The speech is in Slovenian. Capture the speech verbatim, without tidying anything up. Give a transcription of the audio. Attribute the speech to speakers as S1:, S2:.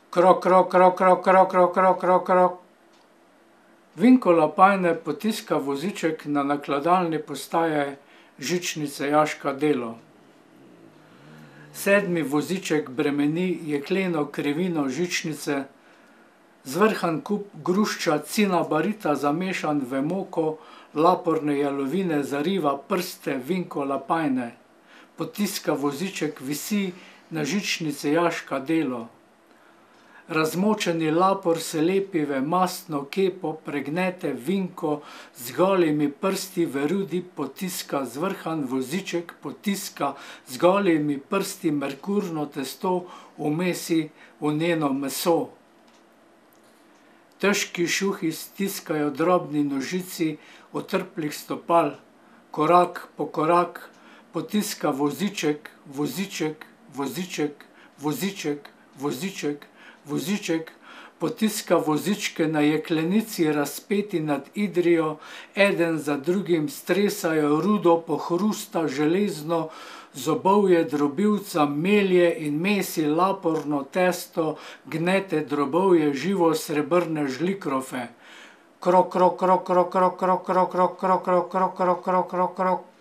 S1: Krok, krok, krok, krok, krok, krok, krok, krok, krok. Vinko Lapajne potiska voziček na nakladalni postaji žičnice Jaška Delo. Sedmi voziček bremeni jekleno krivino žičnice, zvrhan kup grušča cinabarita zamešan v moko laporne jalovine zariva prste Vinko Lapajne. Potiska voziček visi na žičnici Jaška Delo. Razmočeni lapor se lepi v mastno kepo, pregnete Vinko z golimi prsti v rudi potiska zvrhan voziček, potiska z golimi prsti merkurno testo vmesi v njeno meso. Težki šuhi stiskajo drobni nožici otrplih stopal, korak po korak potiska voziček, voziček, voziček, voziček, voziček, voziček, potiska vozičke na jeklenici razpeti nad Idrijo, eden za drugim stresajo rudo, pohrusta železno, zobovje drobilca melje in mesi laporno testo, gnete drobovje živo srebrne žlikrofe. Krok, krok, krok, krok, krok, krok, krok, krok, krok, krok, krok, krok, krok, krok, krok.